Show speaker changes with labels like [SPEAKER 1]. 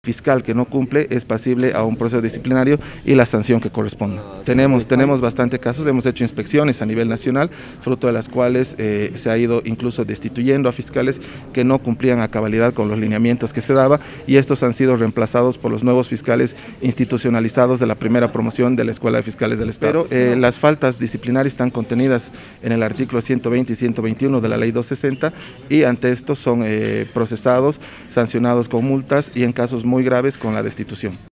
[SPEAKER 1] fiscal que no cumple es pasible a un proceso disciplinario y la sanción que corresponde. Tenemos bastante casos, hemos hecho inspecciones a nivel nacional, fruto de las cuales se ha ido incluso destituyendo a fiscales que no cumplían a cabalidad con los lineamientos que se daba, y estos han sido reemplazados por los nuevos fiscales institucionalizados de la primera promoción de la Escuela de Fiscales del Estado. Pero las faltas disciplinarias están contenidas en el artículo 120 y 121 de la Ley 260, y ante esto son procesados, sancionados con multas y en casos muy graves con la destitución.